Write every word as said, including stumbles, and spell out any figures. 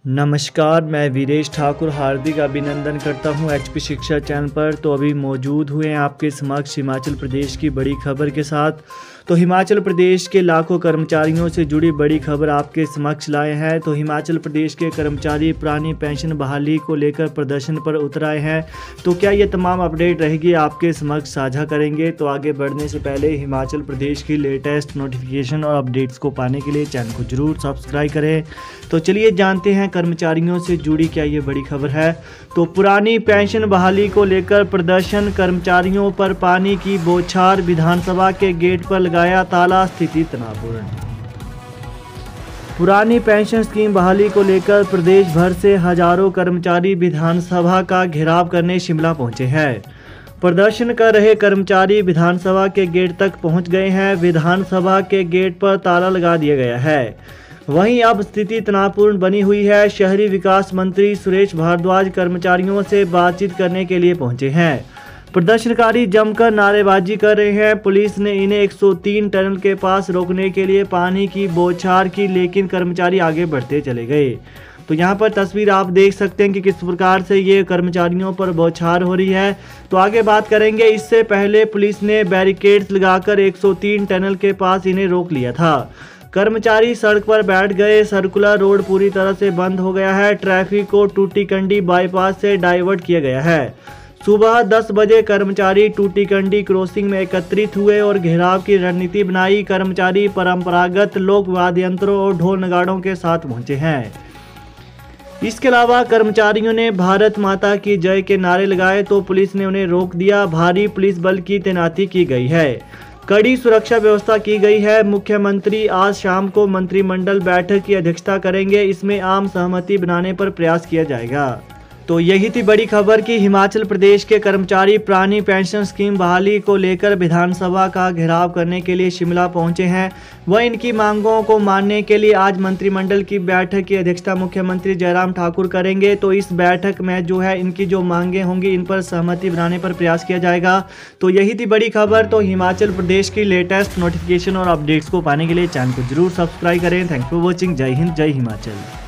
नमस्कार, मैं वीरेश ठाकुर हार्दिक अभिनंदन करता हूं एचपी शिक्षा चैनल पर। तो अभी मौजूद हुए हैं आपके समक्ष हिमाचल प्रदेश की बड़ी खबर के साथ। तो हिमाचल प्रदेश के लाखों कर्मचारियों से जुड़ी बड़ी खबर आपके समक्ष लाए हैं। तो हिमाचल प्रदेश के कर्मचारी पुरानी पेंशन बहाली को लेकर प्रदर्शन पर उतर आए हैं। तो क्या ये तमाम अपडेट रहेगी आपके समक्ष साझा करेंगे। तो आगे बढ़ने से पहले हिमाचल प्रदेश की लेटेस्ट नोटिफिकेशन और अपडेट्स को पाने के लिए चैनल को जरूर सब्सक्राइब करें। तो चलिए जानते हैं कर्मचारियों से जुड़ी क्या ये बड़ी खबर है। तो पुरानी पेंशन बहाली को लेकर प्रदर्शन, कर्मचारियों पर पानी की बौछार, विधानसभा के गेट पर लगाया ताला, स्थिति तनावपूर्ण। पुरानी पेंशन स्कीम बहाली को लेकर प्रदेश भर से हजारों कर्मचारी विधानसभा का घेराव करने शिमला पहुंचे हैं। प्रदर्शन कर रहे कर्मचारी विधानसभा के गेट तक पहुंच गए हैं। विधानसभा के गेट पर ताला लगा दिया गया है। वहीं अब स्थिति तनावपूर्ण बनी हुई है। शहरी विकास मंत्री सुरेश भारद्वाज कर्मचारियों से बातचीत करने के लिए पहुंचे हैं। प्रदर्शनकारी जमकर नारेबाजी कर रहे हैं। पुलिस ने इन्हें एक सौ तीन टनल के पास रोकने के लिए पानी की बौछार की, लेकिन कर्मचारी आगे बढ़ते चले गए। तो यहाँ पर तस्वीर आप देख सकते हैं कि किस प्रकार से ये कर्मचारियों पर बौछार हो रही है। तो आगे बात करेंगे। इससे पहले पुलिस ने बैरिकेड्स लगाकर एक सौ तीन टनल के पास इन्हें रोक लिया था। कर्मचारी सड़क पर बैठ गए। सर्कुलर रोड पूरी तरह से बंद हो गया है। ट्रैफिक को टूटीकंडी बाईपास से डाइवर्ट किया गया है। सुबह दस बजे कर्मचारी टूटीकंडी क्रॉसिंग में एकत्रित हुए और घेराव की रणनीति बनाई। कर्मचारी परंपरागत लोक वाद्य यंत्रों और ढोल नगाड़ों के साथ पहुंचे हैं। इसके अलावा कर्मचारियों ने भारत माता की जय के नारे लगाए तो पुलिस ने उन्हें रोक दिया। भारी पुलिस बल की तैनाती की गई है। कड़ी सुरक्षा व्यवस्था की गई है। मुख्यमंत्री आज शाम को मंत्रिमंडल बैठक की अध्यक्षता करेंगे। इसमें आम सहमति बनाने पर प्रयास किया जाएगा। तो यही थी बड़ी खबर कि हिमाचल प्रदेश के कर्मचारी पुरानी पेंशन स्कीम बहाली को लेकर विधानसभा का घेराव करने के लिए शिमला पहुंचे हैं। वह इनकी मांगों को मानने के लिए आज मंत्रिमंडल की बैठक की अध्यक्षता मुख्यमंत्री जयराम ठाकुर करेंगे। तो इस बैठक में जो है इनकी जो मांगे होंगी इन पर सहमति बनाने पर प्रयास किया जाएगा। तो यही थी बड़ी खबर। तो हिमाचल प्रदेश की लेटेस्ट नोटिफिकेशन और अपडेट्स को पाने के लिए चैनल को जरूर सब्सक्राइब करें। Thanks for watching. जय हिंद, जय हिमाचल।